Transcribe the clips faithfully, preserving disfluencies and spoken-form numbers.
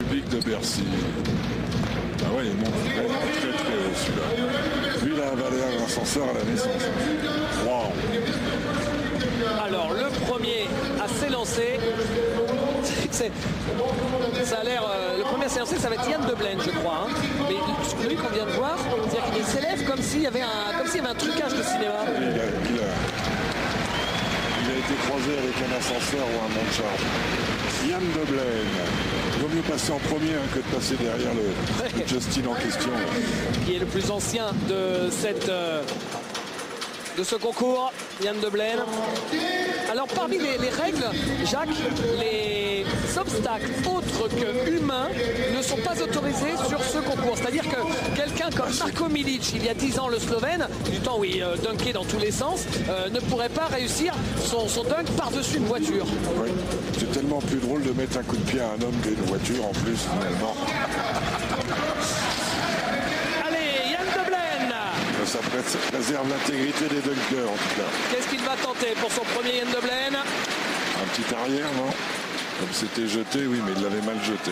public de Bercy. Ah ouais, il monte vraiment très très haut celui-là. Lui, il a avalé un ascenseur à la naissance. Waouh. Alors, le premier à s'élancer, c'est, ça a l'air, euh, le premier à s'élancer, ça va être Yann Deblaine, je crois. Hein. Mais celui qu'on vient de voir, c'est-à-dire qu'il s'élève comme s'il y avait un, comme s'il y avait un trucage de cinéma. Il a, il a, il a été croisé avec un ascenseur ou un monte-charge. Yann Deblaine. Il vaut mieux passer en premier hein, que de passer derrière le, le Justin en question. Qui est le plus ancien de cette... Euh, de ce concours, Yann Deblaine. Alors parmi les, les règles, Jacques, les obstacles autres que humains ne sont pas autorisés sur ce concours. C'est-à-dire que quelqu'un comme Marko Milic, il y a dix ans, le Slovène, du temps où il euh, dunkait dans tous les sens, euh, ne pourrait pas réussir son, son dunk par-dessus une voiture. Oui, c'est tellement plus drôle de mettre un coup de pied à un homme qu'à une voiture en plus, finalement. Ça préserve l'intégrité des dunkers en tout cas. Qu'est-ce qu'il va tenter pour son premier Yann Deblaine? Un petit arrière, non? Comme c'était jeté, oui, mais il l'avait mal jeté.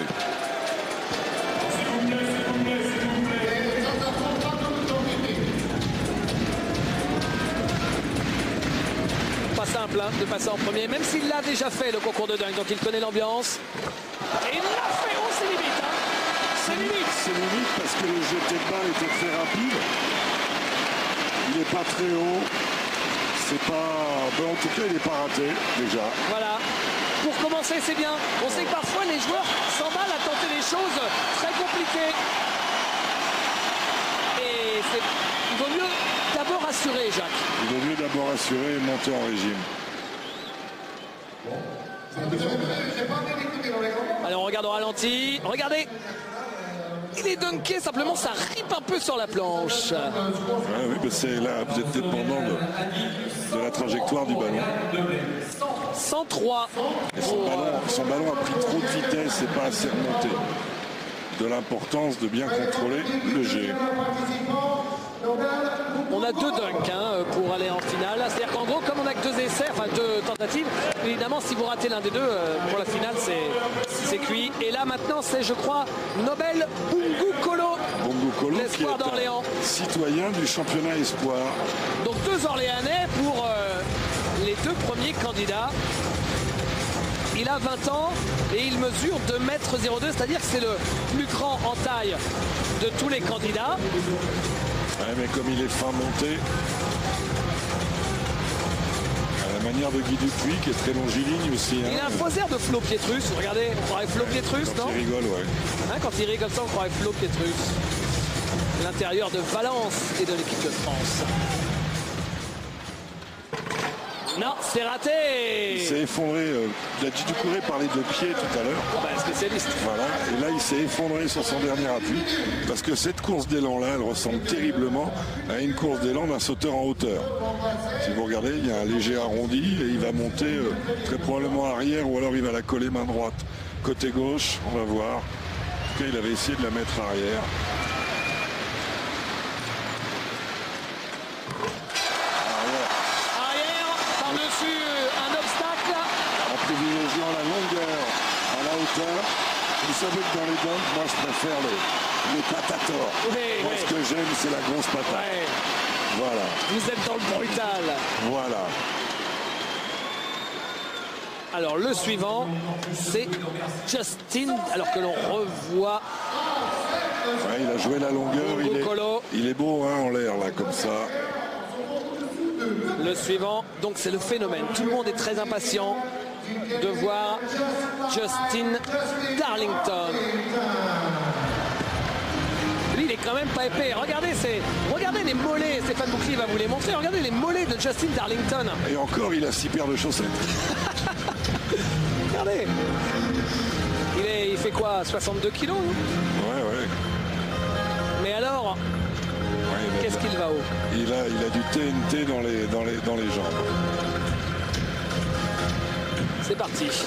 Pas simple hein, de passer en premier, même s'il l'a déjà fait le concours de dunk, donc il connaît l'ambiance. Et il l'a fait, oh c'est limite hein. C'est limite. C'est limite parce que le jeté de balle était très rapide. Il n'est pas très haut, c'est pas... Ben, en tout cas, il n'est pas raté, déjà. Voilà. Pour commencer, c'est bien. On sait que parfois, les joueurs s'emballent à tenter des choses très compliquées. Et il vaut mieux d'abord assurer, Jacques. Il vaut mieux d'abord assurer et monter en régime. Alors, on regarde au ralenti. Regardez. Il est dunké, simplement ça ripe un peu sur la planche. Ah oui, mais c'est là, vous êtes dépendant de, de la trajectoire du ballon. cent trois. Et son, ballon, son ballon a pris trop de vitesse et pas assez remonté. De l'importance de bien contrôler le jet. On a deux dunks hein, pour aller en finale. C'est-à-dire qu'en gros, comme on n'a que deux essais, enfin deux tentatives, évidemment, si vous ratez l'un des deux, pour la finale, c'est cuit. Et là, maintenant, c'est, je crois, Nobel Bungu Kolo. Bungu Kolo, l'espoir d'Orléans. Citoyen du championnat espoir. Donc deux Orléanais pour euh, les deux premiers candidats. Il a vingt ans et il mesure deux mètres zéro deux, c'est-à-dire que c'est le plus grand en taille de tous les candidats. Ouais, mais comme il est fin monté, à la manière de Guy Dupuis, qui est très longiligne aussi. Hein. Il a un faux air de Flo Pietrus, regardez, on croirait Flo Pietrus, quand non? il rigole, ouais. Hein, quand il rigole ça, on croirait Flo Pietrus. L'intérieur de Valence et de l'équipe de France. Non, c'est raté. Il s'est effondré. Euh, Ladji Doucouré parlait de pied tout à l'heure. Ben, spécialiste. Voilà. Et là, il s'est effondré sur son dernier appui. Parce que cette course d'élan-là, elle ressemble terriblement à une course d'élan d'un sauteur en hauteur. Si vous regardez, il y a un léger arrondi et il va monter euh, très probablement arrière ou alors il va la coller main droite. Côté gauche, on va voir. En tout cas, il avait essayé de la mettre arrière. Privilégiant la longueur à la hauteur. Vous savez que dans les dunks, moi je préfère les, les patators. Oui, moi oui. Ce que j'aime, c'est la grosse patate. Ouais. Voilà. Vous êtes dans le brutal. Voilà. Alors le suivant, c'est Justin, alors que l'on revoit. Ouais, il a joué la longueur. Il est, il est beau hein, en l'air, là, comme ça. Le suivant, donc c'est le phénomène. Tout le monde est très impatient de voir Justin Darlington. Lui, il est quand même pas épais. Regardez, c'est, regardez les mollets. Stéphane Bouclier va vous les montrer. Regardez les mollets de Justin Darlington. Et encore, il a six paires de chaussettes. Regardez. Il, est, il fait quoi, soixante-deux kilos? Ouais, ouais. Mais alors, ouais, qu'est-ce qu'il va haut? Il a, il a du T N T dans les, dans les, dans les jambes. C'est parti. Il y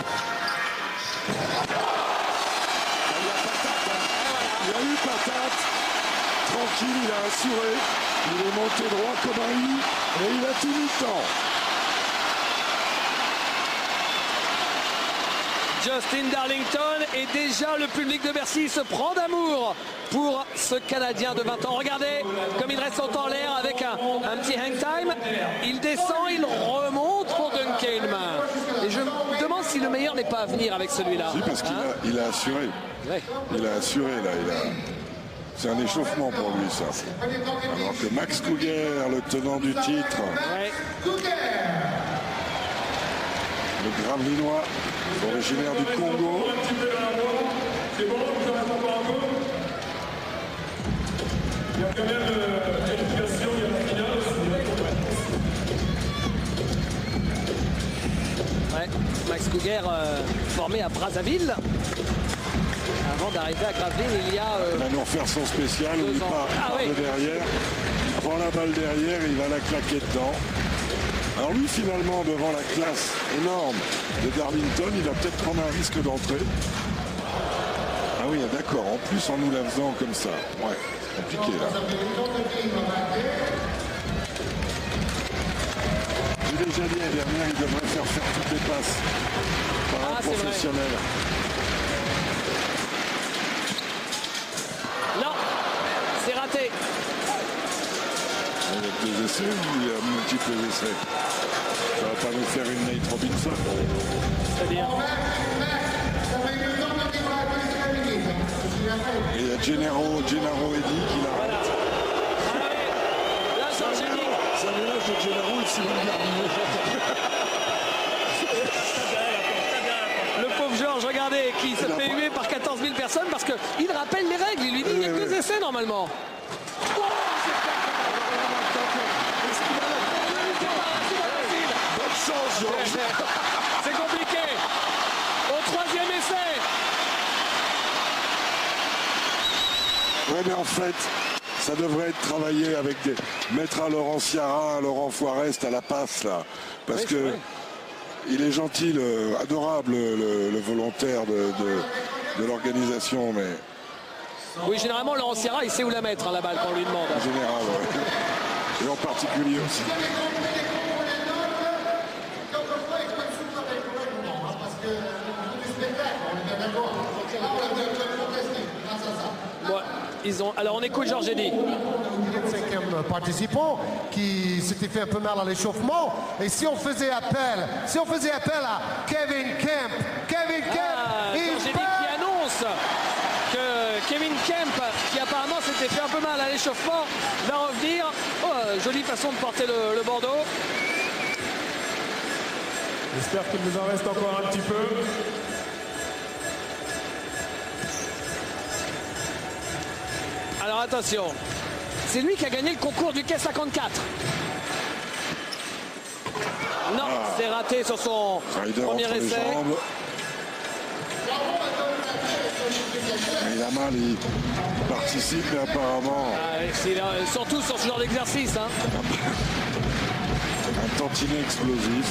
a patate, hein. Il y a eu patate. Tranquille, il a assuré. Il est monté droit comme un i et il a tenu le temps. Justin Darlington. Et déjà le public de Bercy se prend d'amour pour ce Canadien de vingt ans. Regardez comme il reste son temps en l'air avec un, un petit hang time. Il descend, il remonte pour Duncan. Et je me demande si le meilleur n'est pas à venir avec celui-là. Si, parce qu'il hein a, il a assuré. Ouais. Il a assuré là. Il a... C'est un échauffement pour lui ça. Alors que Max Couguer, le tenant du titre, ouais. le Gravelinois, originaire du Congo. Ouais. Max Couguer euh, formé à Brazzaville. Avant d'arriver à Gravelines, il y a... Euh, Maintenant faire son spécial où il part, ah, part oui. de derrière, il prend la balle derrière et il va la claquer dedans. Alors lui finalement devant la classe énorme de Darlington, il va peut-être prendre un risque d'entrée. Ah oui d'accord, en plus en nous la faisant comme ça. Ouais, c'est compliqué là. J'ai déjà dit l'année dernière, il devrait faire faire toutes les passes par Ah, un c'est professionnel. Non, c'est raté. Il y a deux essais ou il y a multiples essais? Ça va pas nous faire une Nate Robinson. C'est-à-dire Et il y a Gennaro, Gennaro Eddy qui l'a. voilà. Ah oui. Là, Georges Eddy. C'est un mélange de Gennaro et Simon Gardiner. Le pauvre Georges, regardez, qui se fait huer par quatorze mille personnes parce qu'il rappelle les règles. Il lui dit il n'y a que deux essais normalement. Oh, Bonne chance, Georges. c'est compliqué. Au troisième essai. Ouais, mais en fait, ça devrait être travaillé avec des. Mettre à Laurent Ciara, à Laurent Foirest à la passe là. Parce Oui, que. vrai. Il est gentil, le, adorable, le, le volontaire de, de, de l'organisation, mais Oui, généralement, Laurent Ciara, il sait où la mettre, hein, la balle, quand on lui demande. en général, ouais. Et en particulier aussi. Bon, ils ont... Alors, on écoute Georges Eddy. Cinquième participant qui s'était fait un peu mal à l'échauffement. Et si on faisait appel, si on faisait appel à Kevin Kemp, Kevin Kemp, Ah, il Georges Eddy perd. qui annonce que Kevin Kemp, qui apparemment s'était fait un peu mal à l'échauffement, va revenir. Oh, euh, jolie façon de porter le, le Bordeaux. J'espère qu'il nous en reste encore un petit peu. Alors attention, c'est lui qui a gagné le concours du quai cinquante-quatre. Non, Ah. c'est raté sur son Rider premier entre les essai. jambes. Il a mal, il participe, mais apparemment, Ah, c'est, euh, surtout sur ce genre d'exercice. Hein. un tantinet explosif.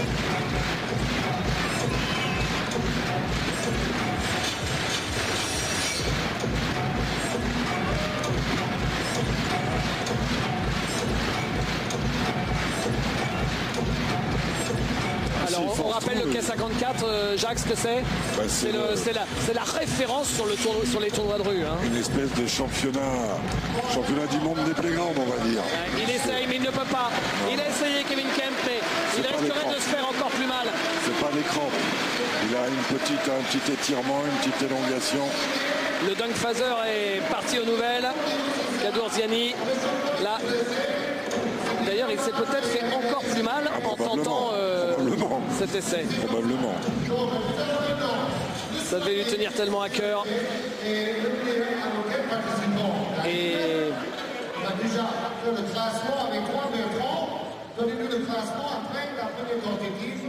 Alors c'est on, on fort, rappelle le le- quai cinquante-quatre, euh, Jacques, ce que c'est Bah, c'est c'est, le- le- c'est la, c'est la référence sur, le tour- sur les tournois de rue. Hein. Une espèce de championnat, championnat du monde des playgrounds, on va dire. Ouais, il essaye, mais il ne peut pas. Il a essayé, Kevin Kemp, mais il pas risquerait l'écran. de se faire encore plus mal. C'est pas des crampes. Il a une petite, un petit étirement, une petite élongation. Le dunk phaser est parti aux nouvelles. Kadourziani, là. D'ailleurs, il s'est peut-être fait encore plus mal Ah, en probablement, tentant euh, probablement. cet essai. Probablement. Ça devait lui tenir tellement à cœur. Et On a déjà fait le classement avec trois de francs. Donnez-nous le classement après la première tentative.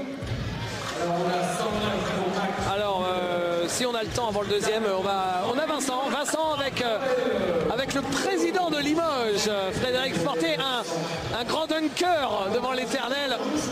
alors, euh, si on a le temps avant le deuxième, on va. On a Vincent. Vincent avec, euh, avec le président de Limoges, Frédéric Fortier, un, un grand dunker devant l'éternel